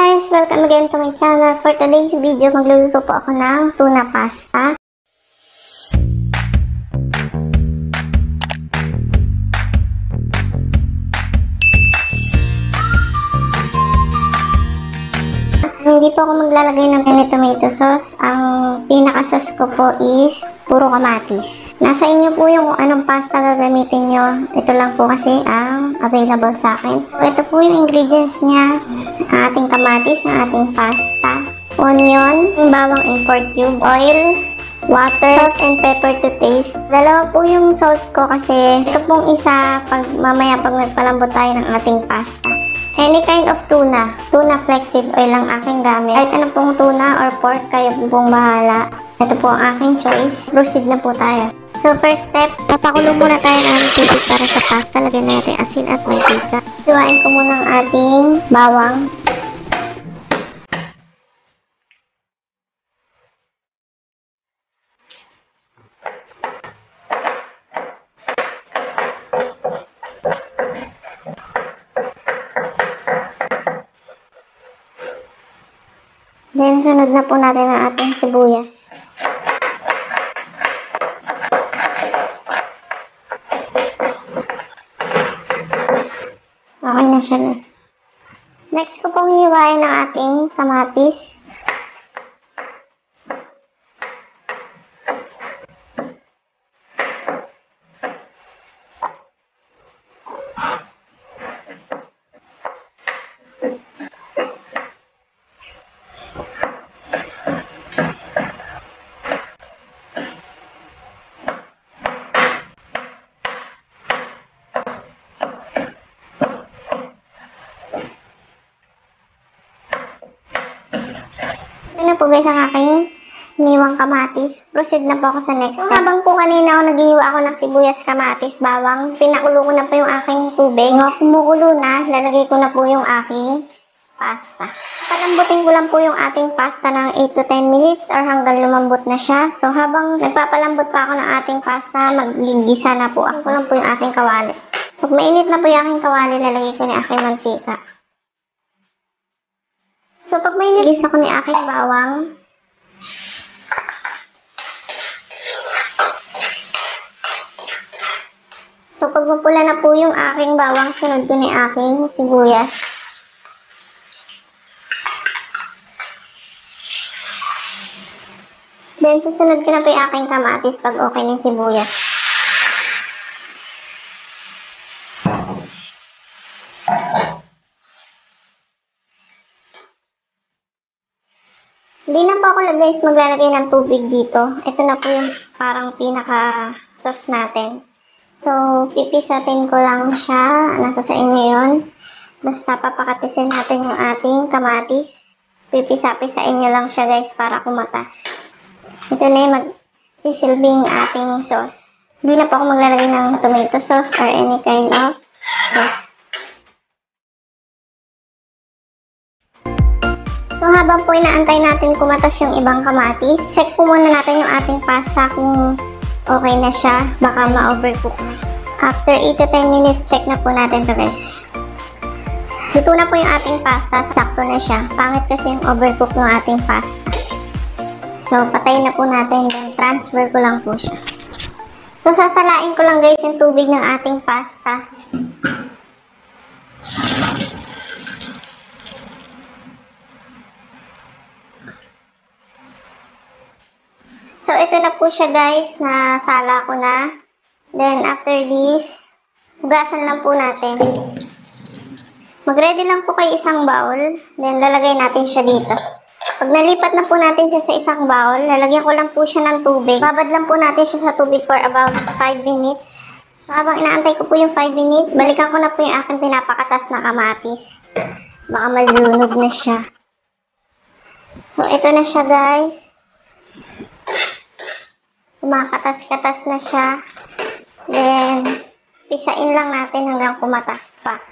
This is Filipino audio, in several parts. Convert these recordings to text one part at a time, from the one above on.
guys! Welcome again to my channel. For today's video, magluluto po ako ng tuna pasta. Hindi po ako maglalagay ng tomato sauce. Ang pinaka-sauce ko po is puro kamatis. Nasa inyo po yung kung anong pasta gagamitin nyo. Ito lang po kasi ang available sa akin. Ito po yung ingredients niya. Ang ating kamatis, ang ating pasta, onion, bawang and pork cube, oil, water, salt and pepper to taste. Dalawa po yung salt ko kasi ito pong isa mamaya pag nagpalambot tayo ng ating pasta. Any kind of tuna. Tuna flexed oil lang aking gamit. Kahit ano pong tuna or pork, kayo pong bahala. Ito po ang aking choice. Proceed na po tayo. So first step, papakulo muna tayo ng tubig para sa pasta. Lagyan natin asin at mantika. Hiwain ko muna ang ating bawang. Then, sunod na po natin ang ating sibuyas. Okay na siya na. Next ko pong hiwain ang ating kamatis. Ito na po guys ang aking iniwang kamatis. Proceed na po ako sa next step. Habang po kanina ako naghihiwa ako ng sibuyas, kamatis, bawang, pinakulo ko na po yung aking tubig. Kumukulo na, lalagay ko na po yung aking pasta. Palambutin ko lang po yung ating pasta ng 8 to 10 minutes or hanggang lumambot na siya. So habang nagpapalambot pa ako ng ating pasta, magligisa na po ako lang po yung ating kawali. Pag mainit na po yung aking kawali, lalagay ko na aking mantika. So, pag may nilisa ko ni aking bawang, so, pag mapula na po yung aking bawang, sunod ko ni aking sibuyas. Then, susunod ko na po yung aking kamatis pag okay ng sibuyas. Hindi na po ako guys maglalagay ng tubig dito. Ito na po yung parang pinaka-sauce natin. So, pipisatin ko lang siya. Nasa sa inyo yun. Basta papakatisin natin yung ating kamatis. Pipisa-pisain nyo lang siya guys para kumata. Ito na yung magsisilbing ating sauce. Hindi na po ako maglalagay ng tomato sauce or any kind of sauce. So, habang po inaantay natin kumatas yung ibang kamatis, check po muna natin yung ating pasta kung okay na siya. Baka ma-overcook na. After 8 to 10 minutes, check na po natin to guys. Luto na po yung ating pasta. Sakto na siya. Pangit kasi yung overcook ng ating pasta. So, patayin na po natin. Then, transfer ko lang po siya. So, sasalain ko lang guys yung tubig ng ating pasta. So, ito na po siya guys, nasala ko na. Then, after this, hugasan lang po natin. Mag-ready lang po kayo isang bowl. Then, lalagay natin siya dito. Pag nalipat na po natin siya sa isang bowl, lalagyan ko lang po siya ng tubig. Babad lang po natin siya sa tubig for about 5 minutes. So, habang inaantay ko po yung 5 minutes, balikan ko na po yung aking pinapakatas na kamatis. Baka malunog na siya. So, ito na siya guys. Kumakatas-katas na siya. Then, pisain lang natin hanggang kumatas pa.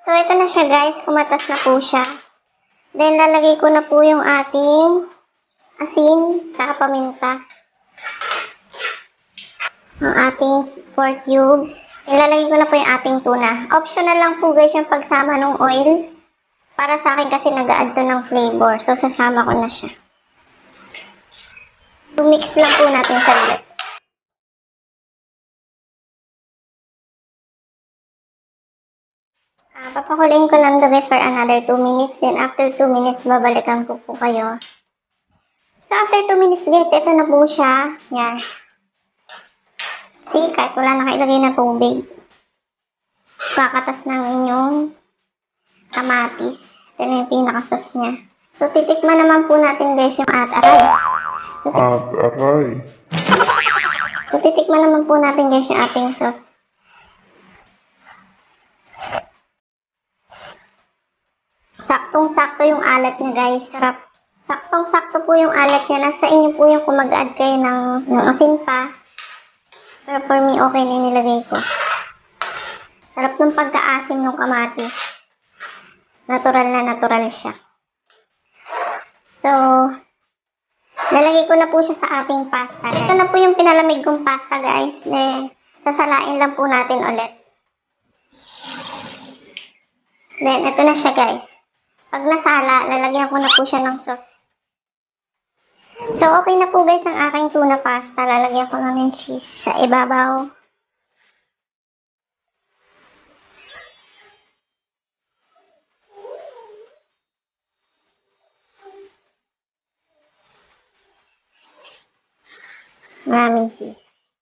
So, ito na siya guys. Kumatas na po siya. Then, lalagay ko na po yung ating asin, saka paminta. Ang ating 4 cubes. Ilalagay ko na po yung ating tuna. Optional lang po guys yung pagsama ng oil. Para sa akin kasi nag-a-add to ng flavor. So, sasama ko na siya. Mix lang po natin saglit. Papakuloyin ko lang guys for another 2 minutes. Then, after 2 minutes, babalikan ko po kayo. So, after 2 minutes guys, ito na po siya. Yan. See, kahit wala na kayo ilagay na tubig. Kakatas ng inyong kamatis. Ito na yung pinaka-sauce niya. So, titikman naman po natin guys yung at-aray. So, titikman naman po natin guys yung ating sauce. Saktong-sakto yung alat niya guys. Sarap. Saktong-sakto po yung alat niya. Nasa inyo po yung kung mag-add kayo ng asin pa. Pero for me, okay na yung nilagay ko. Sarap ng pagka-asim ng kamatis. Natural na natural siya. So, lalagay ko na po siya sa ating pasta. Ito na po yung pinalamig kong pasta guys. Sasalain lang po natin ulit. Then, ito na siya guys. Pag nasala, lalagyan ko na po siya ng sauce. So, okay na po guys ang aking tuna pasta. Lalagyan ko na ng cheese sa ibabaw. Maraming cheese.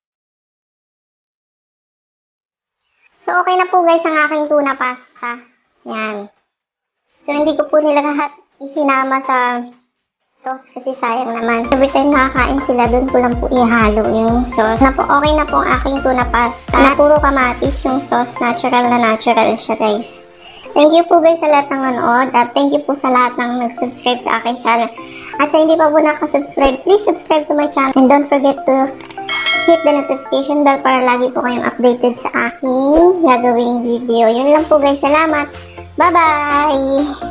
So, okay na po guys ang aking tuna pasta. Yan. So, hindi ko po nila lahat isinama sa sauce kasi sayang naman. Every time nakakain sila, doon ko lang po ihalo yung sauce. Okay na po ang aking tuna pasta. Na puro kamatis yung sauce. Natural na natural siya guys. Thank you po guys sa lahat ng nanood. At thank you po sa lahat ng nag-subscribe sa aking channel. At sa hindi pa po nakasubscribe, please subscribe to my channel. And don't forget to hit the notification bell para lagi po kayong updated sa aking gagawing video. Yun lang po guys. Salamat. Bye-bye!